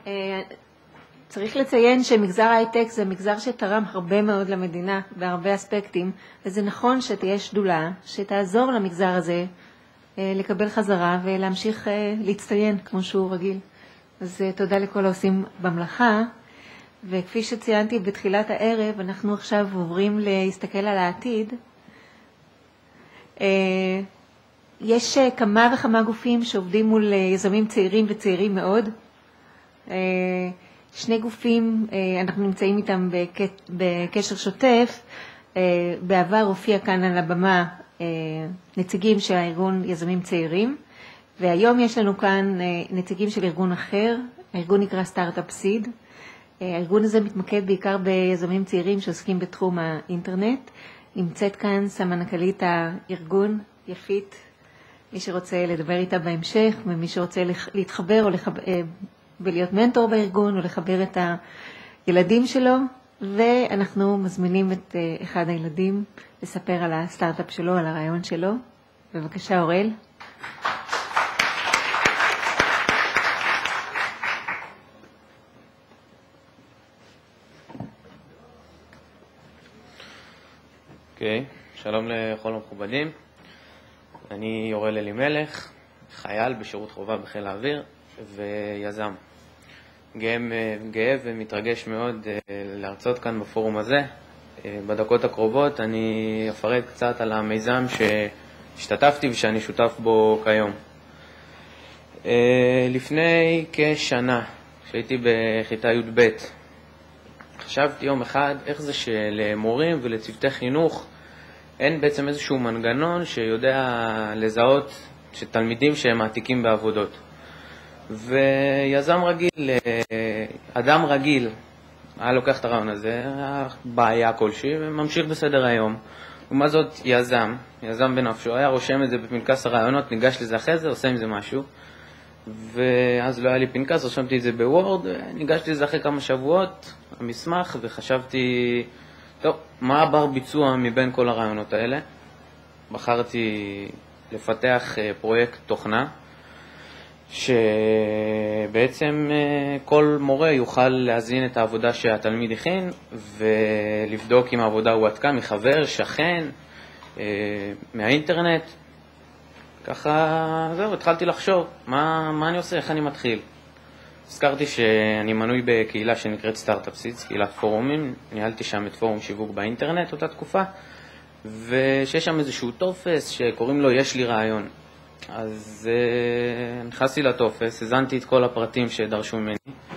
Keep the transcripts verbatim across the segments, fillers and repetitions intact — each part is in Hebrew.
צריך לציין שמגזר ההייטק זה מגזר שתרם הרבה מאוד למדינה בהרבה אספקטים, וזה נכון שתהיה שדולה שתעזור למגזר הזה לקבל חזרה ולהמשיך להצטיין כמו שהוא רגיל. אז תודה לכל העושים במלאכה, וכפי שציינתי בתחילת הערב, אנחנו עכשיו עוברים להסתכל על העתיד. יש כמה וכמה גופים שעובדים מול יזמים צעירים וצעירים מאוד. שני גופים, אנחנו נמצאים איתם בקשר שוטף. בעבר הופיע כאן על הבמה נציגים של הארגון יזמים צעירים, והיום יש לנו כאן נציגים של ארגון אחר. הארגון נקרא סטארט-אפ סיד. הארגון הזה מתמקד בעיקר ביזמים צעירים שעוסקים בתחום האינטרנט. נמצאת כאן סמנכ"לית הארגון, יפית, מי שרוצה לדבר איתה בהמשך, ומי שרוצה להתחבר או לחבר, ולהיות מנטור בארגון, או לחבר את הילדים שלו, ואנחנו מזמינים את אחד הילדים לספר על הסטארט-אפ שלו, על הרעיון שלו. בבקשה, אורל. אוקיי, שלום לכל המכובדים. אני אורל אלימלך, חייל בשירות חובה בחיל האוויר ויזם. גאה, גאה ומתרגש מאוד להרצות כאן בפורום הזה. בדקות הקרובות אני אפרט קצת על המיזם שהשתתפתי ושאני שותף בו כיום. לפני כשנה, כשהייתי בכיתה י' ב', חשבתי יום אחד איך זה שלמורים ולצוותי חינוך אין בעצם איזשהו מנגנון שיודע לזהות שתלמידים שהם מעתיקים בעבודות. ויזם רגיל, אדם רגיל, היה לוקח את הרעיון הזה, בעיה כלשהי, וממשיך בסדר היום. ומה זאת יזם? יזם בנפשו, היה רושם את זה בפנקס הרעיונות, ניגש לזה אחרי זה, עושה עם זה משהו. ואז לא היה לי פנקס, רשמתי את זה בוורד, ניגשתי לזה אחרי כמה שבועות, המסמך, וחשבתי, טוב, מה הבר ביצוע מבין כל הרעיונות האלה? בחרתי לפתח פרויקט תוכנה, שבעצם כל מורה יוכל להזין את העבודה שהתלמיד הכין, ולבדוק אם העבודה הוא עתקה מחבר, שכן, מהאינטרנט. ככה, זהו, התחלתי לחשוב, מה, מה אני עושה, איך אני מתחיל. הזכרתי שאני מנוי בקהילה שנקראת סטארט-אפ סיד, קהילת פורומים, ניהלתי שם את פורום שיווק באינטרנט אותה תקופה, ושיש שם איזשהו טופס שקוראים לו יש לי רעיון. אז uh, נכנסתי לטופס, הזנתי את כל הפרטים שדרשו ממני,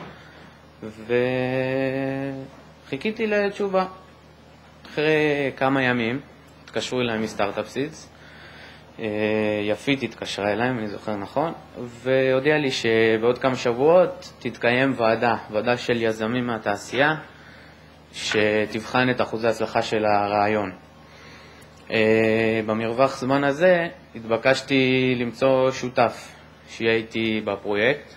וחיכיתי לתשובה. אחרי כמה ימים התקשרו אליי מסטארט-אפ סידס, יפית התקשרה אליי, אני זוכר נכון, והודיע לי שבעוד כמה שבועות תתקיים ועדה, ועדה של יזמים מהתעשייה, שתבחן את אחוזי ההצלחה של הרעיון. במרווח זמן הזה התבקשתי למצוא שותף שיהיה איתי בפרויקט,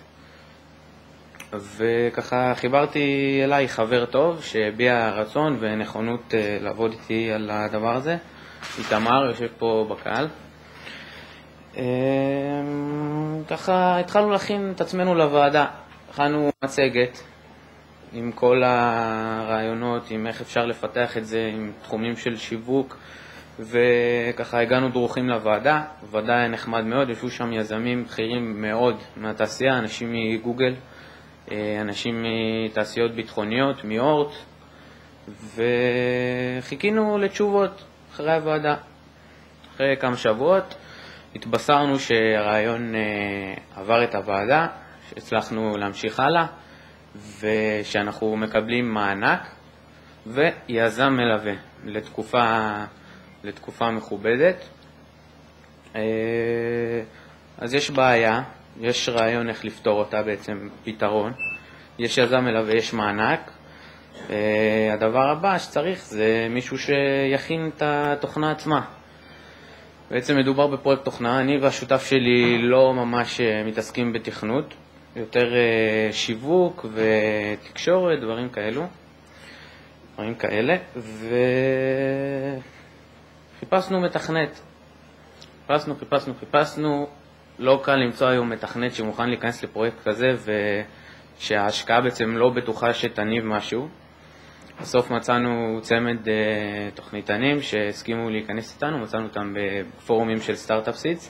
וככה חיברתי אליי חבר טוב שהביע רצון ונכונות לעבוד איתי על הדבר הזה. איתמר יושב פה בקהל. ככה התחלנו להכין את עצמנו לוועדה, הכנו מצגת עם כל הרעיונות, עם איך אפשר לפתח את זה, עם תחומים של שיווק, וככה הגענו דרוכים לוועדה. הוועדה היה נחמד מאוד, ישבו שם יזמים בכירים מאוד מהתעשייה, אנשים מגוגל, אנשים מתעשיות ביטחוניות, מאורט, וחיכינו לתשובות אחרי הוועדה. אחרי כמה שבועות התבשרנו שהרעיון עבר את הוועדה, שהצלחנו להמשיך הלאה, ושאנחנו מקבלים מענק ויזם מלווה לתקופה, לתקופה מכובדת. אז יש בעיה, יש רעיון איך לפתור אותה, בעצם פתרון. יש יזם מלווה, יש מענק. הדבר הבא שצריך זה מישהו שיכין את התוכנה עצמה. בעצם מדובר בפרויקט תוכנה, אני והשותף שלי לא ממש מתעסקים בתכנות, יותר שיווק ותקשורת, דברים כאלו, דברים כאלה, וחיפשנו מתכנת. חיפשנו, חיפשנו, חיפשנו, לא קל למצוא היום מתכנת שמוכן להיכנס לפרויקט כזה שההשקעה בעצם לא בטוחה שתניב משהו. בסוף מצאנו צמד אה, תוכניתנים שהסכימו להיכנס איתנו, מצאנו אותם בפורומים של סטארט-אפ סידס,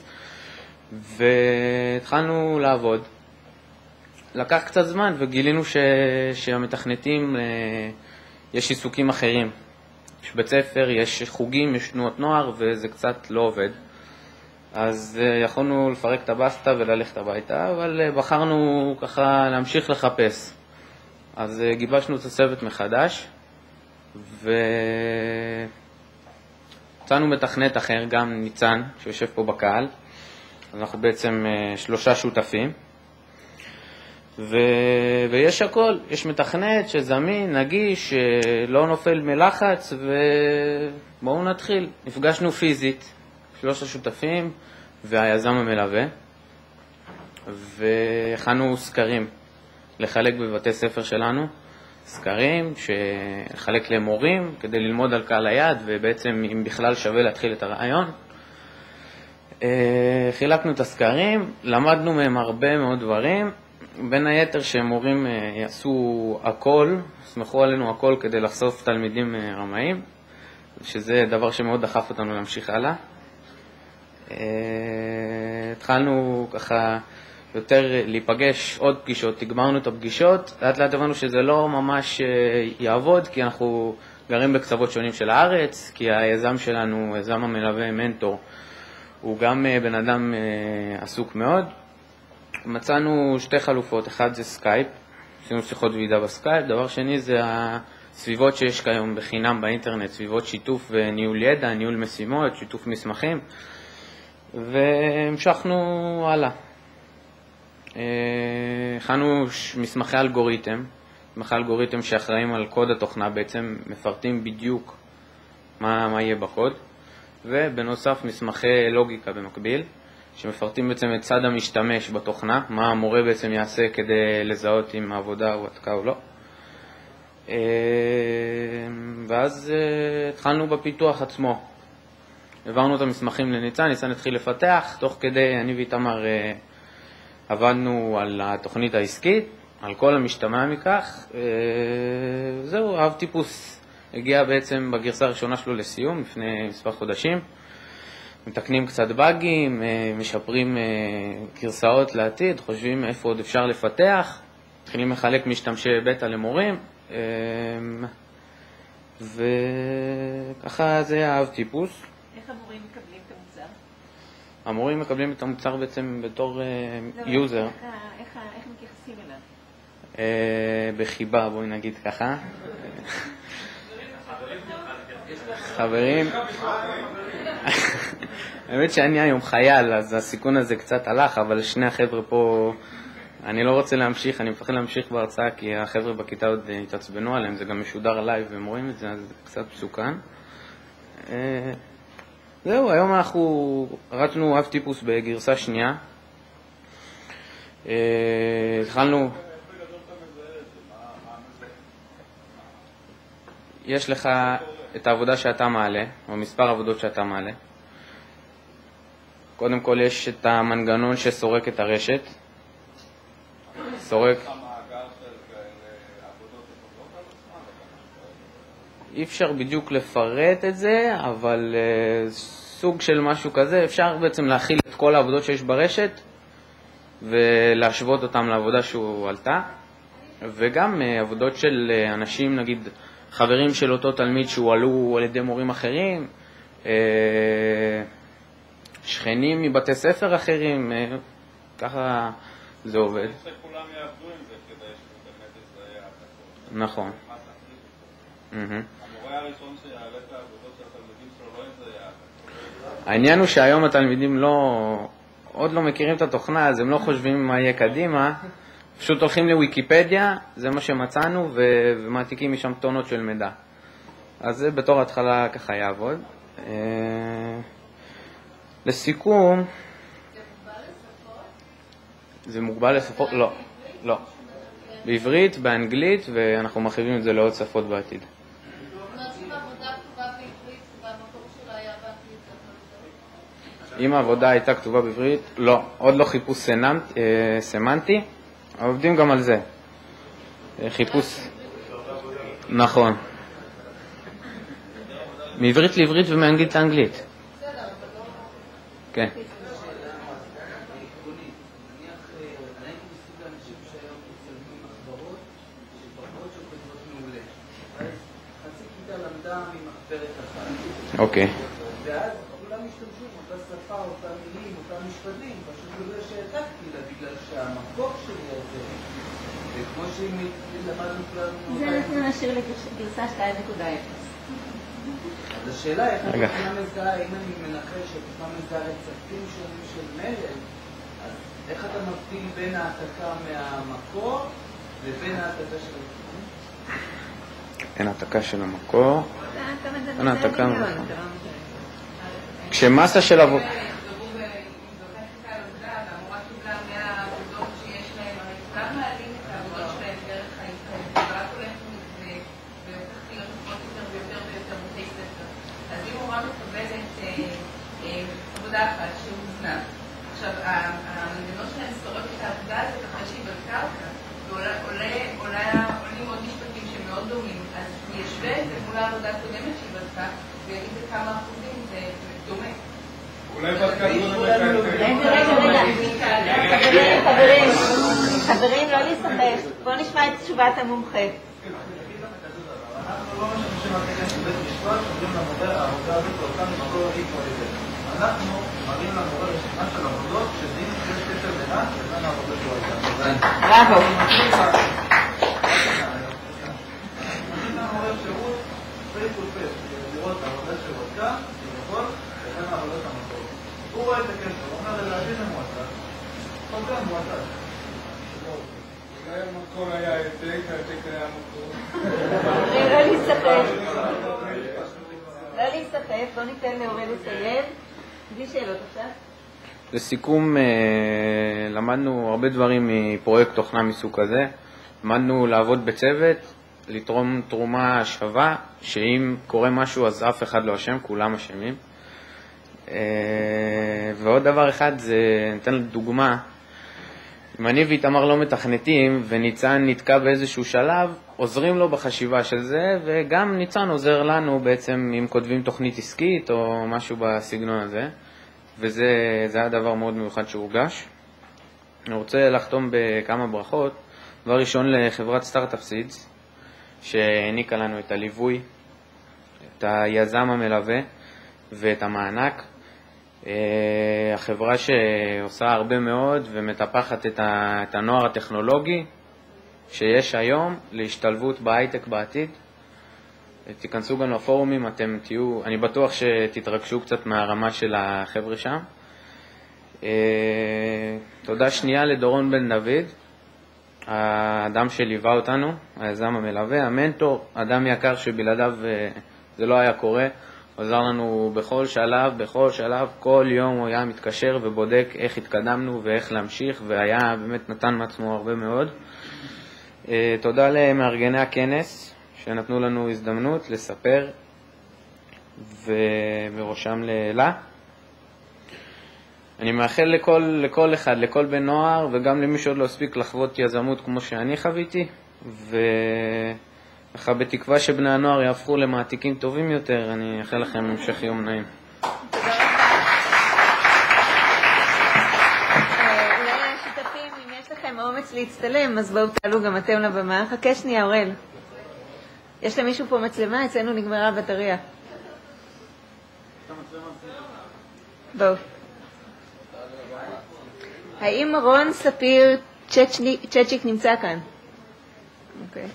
והתחלנו לעבוד. לקח קצת זמן וגילינו ש... שהמתכנתים, אה, יש עיסוקים אחרים. יש בית ספר, יש חוגים, יש תנועות נוער, וזה קצת לא עובד. אז uh, יכולנו לפרק את הבסטה וללכת הביתה, אבל uh, בחרנו ככה להמשיך לחפש. אז uh, גיבשנו את הצוות מחדש, ומצאנו מתכנת אחר, גם ניצן, שיושב פה בקהל. אז אנחנו בעצם uh, שלושה שותפים. ו... ויש הכל, יש מתכנת שזמין, נגיש, לא נופל מלחץ, ובואו נתחיל. נפגשנו פיזית, שלוש השותפים והיזם המלווה, והכנו סקרים לחלק בבתי ספר שלנו, סקרים שחלק למורים כדי ללמוד על קהל היעד, ובעצם אם בכלל שווה להתחיל את הרעיון. חילקנו את הסקרים, למדנו מהם הרבה מאוד דברים, בין היתר שמורים יעשו הכל, סמכו עלינו הכל כדי לחשוף תלמידים רמאים, שזה דבר שמאוד דחף אותנו להמשיך הלאה. התחלנו ככה יותר להיפגש, עוד פגישות, תגברנו את הפגישות, לאט לאט הבנו שזה לא ממש יעבוד, כי אנחנו גרים בקצוות שונים של הארץ, כי היזם שלנו, היזם המלווה, מנטור, הוא גם בן אדם עסוק מאוד. מצאנו שתי חלופות, אחד זה סקייפ, עשינו שיחות ועידה בסקייפ, דבר שני זה הסביבות שיש כיום בחינם באינטרנט, סביבות שיתוף וניהול ידע, ניהול משימות, שיתוף מסמכים, והמשכנו הלאה. הכנו מסמכי אלגוריתם, מסמכי אלגוריתם שאחראים על קוד התוכנה, בעצם מפרטים בדיוק מה, מה יהיה בקוד, ובנוסף מסמכי לוגיקה במקביל, שמפרטים בעצם את צד המשתמש בתוכנה, מה המורה בעצם יעשה כדי לזהות אם העבודה הוא עתקה או לא. ואז התחלנו בפיתוח עצמו. העברנו את המסמכים לניצן, ניצן התחיל לפתח, תוך כדי אני ואיתמר עבדנו על התוכנית העסקית, על כל המשתמע מכך. זהו, אב טיפוס הגיע בעצם בגרסה הראשונה שלו לסיום, לפני מספר חודשים. מתקנים קצת באגים, משפרים גרסאות לעתיד, חושבים איפה עוד אפשר לפתח, מתחילים לחלק משתמשי בטא למורים, וככה זה האב טיפוס. איך המורים מקבלים את המוצר? המורים מקבלים את המוצר בעצם בתור יוזר. איך מתייחסים אליו? בחיבה, בואי נגיד ככה. חברים, האמת שאני היום חייל, אז הסיכון הזה קצת הלך, אבל שני החבר'ה פה, אני לא רוצה להמשיך, אני מפחד להמשיך בהרצאה, כי החבר'ה בכיתה עוד התעצבנו עליהם, זה גם משודר עליי והם רואים את זה, אז זה קצת מסוכן. זהו, היום אנחנו רצנו אב טיפוס בגרסה שנייה. התחלנו... יש לך את העבודה שאתה מעלה, או מספר עבודות שאתה מעלה. קודם כל יש את המנגנון שסורק את הרשת. סורק... אי אפשר בדיוק לפרט את זה, אבל uh, סוג של משהו כזה, אפשר בעצם להכיל את כל העבודות שיש ברשת, ולהשוות אותם לעבודה שהוא עלתה, וגם uh, עבודות של uh, אנשים, נגיד, חברים של אותו תלמיד שהועלו על ידי מורים אחרים, uh, שכנים מבתי ספר אחרים, uh, ככה זה עובד. שכולם יעבדו עם זה כדי שבאמת זה יהיה התקות. נכון. המורה הראשון שיעלה את העבודות של התלמידים שלו לא עם זה יהיה התקות. העניין הוא שהיום התלמידים לא, עוד לא מכירים את התוכנה, אז הם לא חושבים מה יהיה קדימה, פשוט הולכים לוויקיפדיה, זה מה שמצאנו, ומעתיקים משם טונות של מידע. אז זה בתור התחלה ככה יעבוד. לסיכום, זה מוגבל לשפות? לא, לא. בעברית, באנגלית, ואנחנו מרחיבים את זה לעוד שפות בעתיד. אם העבודה הייתה כתובה בעברית, לא, עוד לא חיפוש סמנטי, עובדים גם על זה. חיפוש. נכון. מעברית לעברית ומאנגלית לאנגלית. כן. אוקיי. ואז כולם משתמשים אותה שפה, אותה מילים, אותם משפטים, פשוט בגלל שהעתקתי לה, בגלל שהמקור שלי הזה, וכמו שאם למדנו כולנו... זה אנחנו נשאיר לגרסה שתיים נקודה אפס. אז השאלה איך אני מזהה, אם אני מנחש שתוכל מזהה רצפים שונים של מלל, אז איך אתה מבדיל בין העתקה מהמקור לבין העתקה של המקור? אין העתקה של המקור. אין העתקה מהמקור. כשמסה של עבוד... אחת שהוזנה. עכשיו, המנגנון שלהם שורף את העבודה הזאת אחרי שהיא בקרקע, ועולים עוד משפטים שהם מאוד דומים, אז הוא ישווה את זה מול העבודה הקודמת שהיא בדקה, ויגיד בכמה אחוזים זה דומה. אולי בדקה קודמת... רגע, רגע, רגע. חברים, חברים, לא להסתבך. בואו נשמע את תשובת המומחה. אנחנו לא משתמשים מהתקן של בית משפט, שאומרים למודל, העבודה הזאת אותה ממקור איקו על ידי. אנחנו מראים למורה רשימה של עבודות שדין שיש קשר בינן לבין העבודה שהוא הייתה. בראבו. מראים למורה אפשרות פייס טו פייס, לראות העבודה שהוא עשתה, כביכול, לבין העבודת המקור. הוא רואה את הקשר, הוא אומר לדעתי זה מועצה. חוקר מועצה. אולי המקור היה העתק, העתק היה המקור. לא להסתפק. לא להסתפק, בוא ניתן לאורל לסיים. בלי שאלות עכשיו. לסיכום, למדנו הרבה דברים מפרויקט תוכנה מסוג כזה. למדנו לעבוד בצוות, לתרום תרומה שווה, שאם קורה משהו אז אף אחד לא אשם, כולם אשמים. ועוד דבר אחד, זה ניתן דוגמה, אם אני ואיתמר לא מתכנתים וניצן נתקע באיזשהו שלב, עוזרים לו בחשיבה של זה, וגם ניצן עוזר לנו בעצם אם כותבים תוכנית עסקית או משהו בסגנון הזה, וזה זה היה דבר מאוד מיוחד שהורגש. אני רוצה לחתום בכמה ברכות. דבר ראשון לחברת סטארט-אפ סידס, שהעניקה לנו את הליווי, את היזם המלווה ואת המענק. החברה שעושה הרבה מאוד ומטפחת את הנוער הטכנולוגי שיש היום להשתלבות בהייטק בעתיד. תיכנסו גם לפורומים, אתם תהיו, אני בטוח שתתרגשו קצת מהרמה של החבר'ה שם. תודה שנייה לדורון בן דוד, האדם שליווה אותנו, היזם המלווה, המנטור, אדם יקר שבלעדיו זה לא היה קורה. עזר לנו בכל שלב, בכל שלב, כל יום הוא היה מתקשר ובודק איך התקדמנו ואיך להמשיך, והיה באמת נתן מעצמו הרבה מאוד. תודה למארגני הכנס שנתנו לנו הזדמנות לספר, ובראשם לאלה. אני מאחל לכל, לכל אחד, לכל בן נוער, וגם למי שעוד לא הספיק לחוות יזמות כמו שאני חוויתי, וככה בתקווה שבני הנוער יהפכו למעתיקים טובים יותר. אני אאחל לכם המשך יום נעים. אולי השותפים, אם יש לכם אומץ להצטלם, אז בואו תעלו גם אתם לבמה. חכה שנייה, אורל. יש למישהו פה מצלמה? אצלנו נגמרה הבטריה. בואו. האם רון ספיר צ'צ'יק נמצא כאן? אוקיי.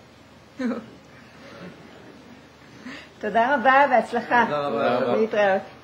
תודה רבה והצלחה. תודה רבה. להתראות.